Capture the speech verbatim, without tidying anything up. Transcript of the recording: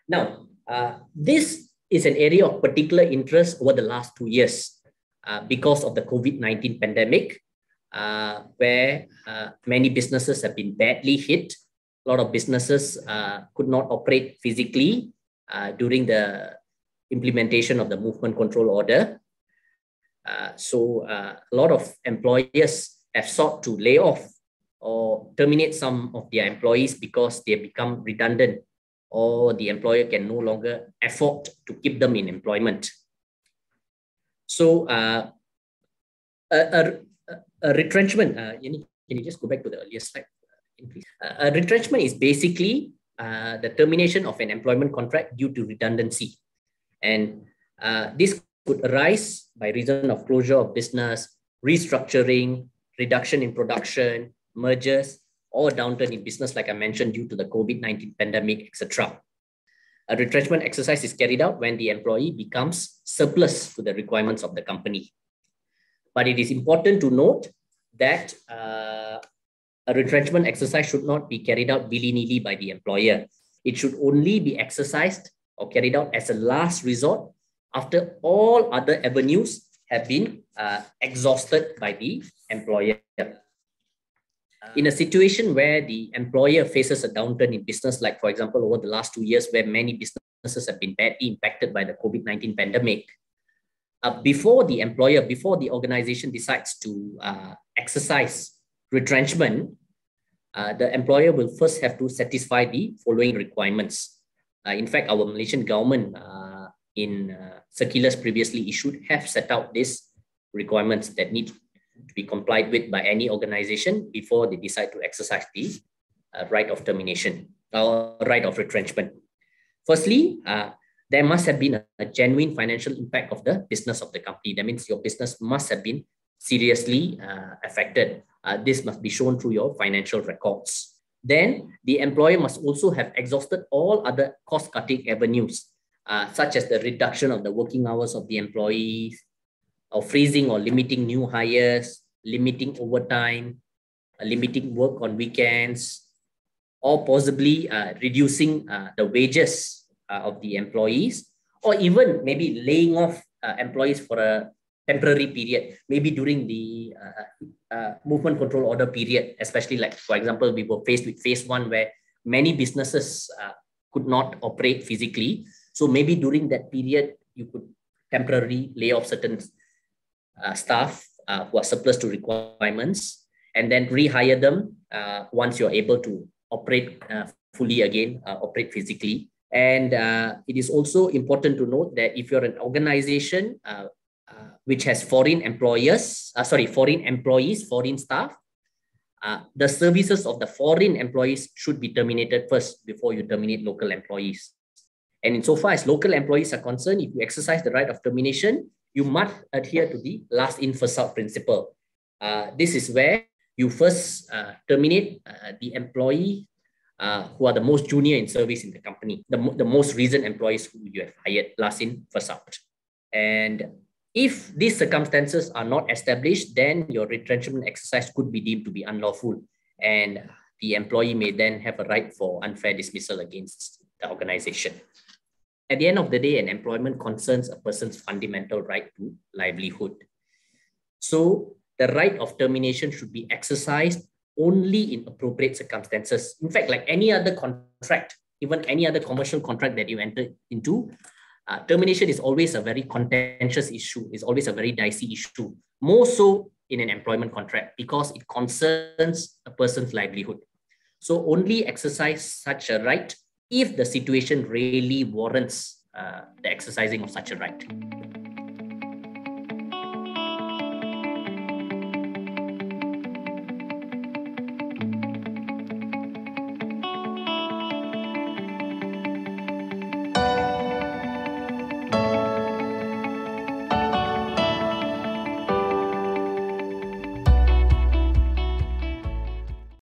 Now, uh, this is an area of particular interest over the last two years uh, because of the COVID nineteen pandemic, uh, where uh, many businesses have been badly hit. A lot of businesses uh, could not operate physically uh, during the implementation of the movement control order. Uh, so uh, a lot of employers have sought to lay off or terminate some of their employees because they have become redundant, or the employer can no longer afford to keep them in employment. So uh, a, a, a retrenchment, uh, can you just go back to the earlier slide, please? Uh, a retrenchment is basically uh, the termination of an employment contract due to redundancy. And uh, this could arise by reason of closure of business, restructuring, reduction in production, mergers, or downturn in business, like I mentioned, due to the COVID nineteen pandemic, et cetera. A retrenchment exercise is carried out when the employee becomes surplus to the requirements of the company. But it is important to note that uh, a retrenchment exercise should not be carried out willy-nilly by the employer. It should only be exercised or carried out as a last resort after all other avenues have been uh, exhausted by the employer. In a situation where the employer faces a downturn in business, like for example, over the last two years, where many businesses have been badly impacted by the COVID nineteen pandemic, uh, before the employer, before the organization decides to uh, exercise retrenchment, uh, the employer will first have to satisfy the following requirements. Uh, in fact, our Malaysian government uh, in uh, circulars previously issued have set out these requirements that need to be complied with by any organization before they decide to exercise the uh, right of termination or right of retrenchment. Firstly, uh, there must have been a, a genuine financial impact of the business of the company. That means your business must have been seriously uh, affected. Uh, this must be shown through your financial records. Then the employer must also have exhausted all other cost-cutting avenues, uh, such as the reduction of the working hours of the employees, or freezing or limiting new hires, limiting overtime, uh, limiting work on weekends, or possibly uh, reducing uh, the wages uh, of the employees, or even maybe laying off uh, employees for a temporary period, maybe during the uh, uh, movement control order period, especially like, for example, we were faced with phase one where many businesses uh, could not operate physically. So maybe during that period, you could temporarily lay off certain Uh, staff uh, who are surplus to requirements, and then rehire them uh, once you're able to operate uh, fully again, uh, operate physically. And uh, it is also important to note that if you're an organization uh, uh, which has foreign employers, uh, sorry, foreign employees, foreign staff, uh, the services of the foreign employees should be terminated first before you terminate local employees. And insofar as local employees are concerned, if you exercise the right of termination, you must adhere to the last in, first out principle. Uh, this is where you first uh, terminate uh, the employee uh, who are the most junior in service in the company, the, the most recent employees who you have hired, last in, first out. And if these circumstances are not established, then your retrenchment exercise could be deemed to be unlawful, and the employee may then have a right for unfair dismissal against the organization. At the end of the day, an employment concerns a person's fundamental right to livelihood. So the right of termination should be exercised only in appropriate circumstances. In fact, like any other contract, even any other commercial contract that you enter into, uh, termination is always a very contentious issue, is always a very dicey issue, more so in an employment contract because it concerns a person's livelihood. So only exercise such a right if the situation really warrants uh, the exercising of such a right.